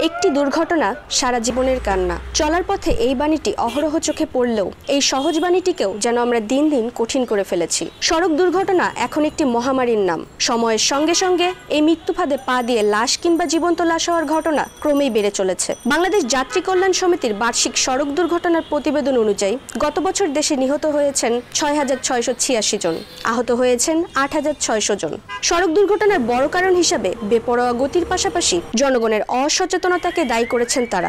একটি দুর্ঘটনা সারা জীবনের কান্না। চলার পথে এই বাণীটি অহরহ চোখে পড়লেও এই সহজ বাণীটিকেও যেন আমরা দিন দিন কঠিন করে ফেলেছি। সড়ক দুর্ঘটনা এখন একটি মহামারীর নাম। সময়ের সঙ্গে সঙ্গে এই মৃত্যুফাঁদে পা দিয়ে লাশ কিংবা জীবন্ত লাশ হওয়ার ঘটনা ক্রমেই বেড়ে চলেছে। বাংলাদেশ যাত্রী কল্যাণ সমিতির বার্ষিক সড়ক দুর্ঘটনার প্রতিবেদন অনুযায়ী গত বছর দেশে নিহত হয়েছেন ৬,৬৮৬ জন, আহত হয়েছেন ৮,৬০০ জন। সড়ক দুর্ঘটনার বড় কারণ হিসাবে বেপরোয়া গতির পাশাপাশি জনগণের অসচেতনতাকে দায়ী করেছেন তারা।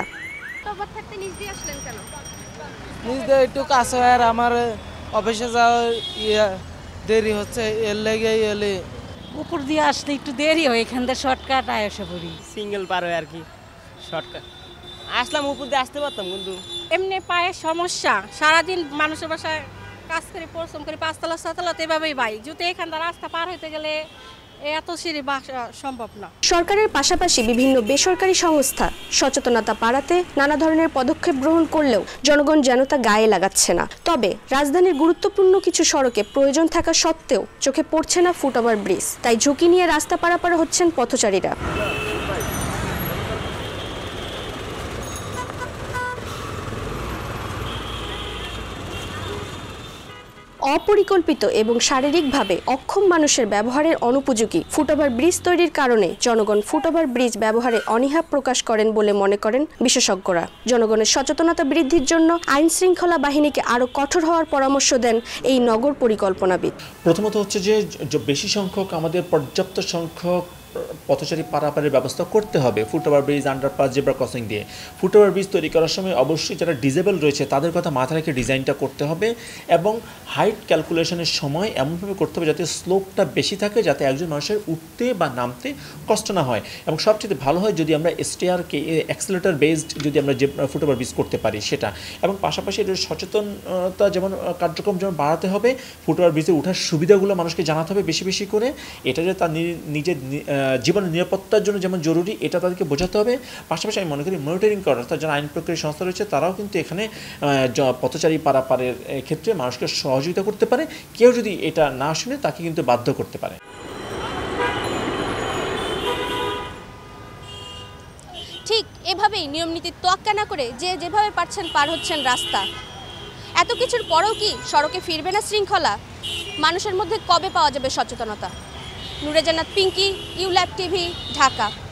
একটু কাছে হয়, আর আমার অফিসে যাওয়া দেরি হচ্ছে, এর লেগে এলে উপর দিয়ে আসতে একটু দেরি হয়, এখান থেকে শর্টকাট এসে পড়ি, সিঙ্গেল পার হয় আর কি। শর্টকাট আসলাম, উপর দিয়ে আসতে পারতাম, কিন্তু এমনি পায়ের সমস্যা। সারাদিন মানুষের বাসায় কাজ করে পরিশ্রম করে ৫ তলা ৬ তলা এভাবেই বাই, যদি এখান থেকে রাস্তা পার হইতে গেলে এত সিঁড়ি বাসা সম্ভব না। সরকারের পাশাপাশি বিভিন্ন বেসরকারি সংস্থা সচেতনতা বাড়াতে নানা ধরনের পদক্ষেপ গ্রহণ করলেও জনগণ যেন তা গায়ে লাগাচ্ছে না। তবে রাজধানীর গুরুত্বপূর্ণ কিছু সড়কে প্রয়োজন থাকা সত্ত্বেও চোখে পড়ছে না ফুটওভার ব্রিজ, তাই ঝুঁকি নিয়ে রাস্তা পারাপার হচ্ছেন পথচারীরা। অপরিকল্পিত এবং শারীরিকভাবে অক্ষম মানুষের ব্যবহারের অনুপযোগী ফুটওভার ব্রিজ তৈরির কারণে জনগণ ফুটওভার ব্রিজ ব্যবহারে অনীহা প্রকাশ করেন বলে মনে করেন বিশেষজ্ঞরা। জনগণের সচেতনতা বৃদ্ধির জন্য আইন শৃঙ্খলা বাহিনীকে আরও কঠোর হওয়ার পরামর্শ দেন এই নগর পরিকল্পনাবিদ। প্রথমত হচ্ছে যে বেশি সংখ্যক আমাদের পর্যাপ্ত সংখ্যক পথচারী পারাপারের ব্যবস্থা করতে হবে foot over bridge, underpass, zebra crossing দিয়ে। ফুটওভার ব্রিজ তৈরি করার সময় অবশ্যই যারা ডিজেবল রয়েছে তাদের কথা মাথায় রেখে ডিজাইনটা করতে হবে এবং হাইট ক্যালকুলেশনের সময় এমনভাবে করতে হবে যাতে স্লোপটা বেশি থাকে, যাতে একজন মানুষের উঠতে বা নামতে কষ্ট না হয়। এবং সবচেয়ে ভালো হয় যদি আমরা স্টেয়ারকে অ্যাক্সেলেটার বেসড যদি আমরা যে ফুটওভার ব্রিজ করতে পারি সেটা। এবং পাশাপাশি এটার সচেতনতা যেমন কার্যক্রম যেমন বাড়াতে হবে, ফুটওভার ব্রিজে ওঠার সুবিধাগুলো মানুষকে জানাতে হবে বেশি বেশি করে। এটা যে তার নিজের জীবনের নিরাপত্তার জন্য যেমন জরুরি এটা তাদেরকে বোঝাতে হবে। পাশাপাশি আমি মনে করি মনিটরিং করার অর্থাৎ যারা আইন প্রক্রিয়া সংস্থা রয়েছে তারাও কিন্তু এখানে পথচারী পারাপারের ক্ষেত্রে মানুষকে সহযোগিতা করতে পারে। কেউ যদি এটা না শুনে তাকে কিন্তু বাধ্য করতে পারে। ঠিক এভাবেই নিয়ম নীতি তোয়াক্কা না করে যে যেভাবে পারছেন পার হচ্ছেন রাস্তা। এত কিছুর পরেও কি সড়কে ফিরবে না শৃঙ্খলা? মানুষের মধ্যে কবে পাওয়া যাবে সচেতনতা? নুরে জান্নাত, পিঙ্কি, ইউল্যাব টিভি, ঢাকা।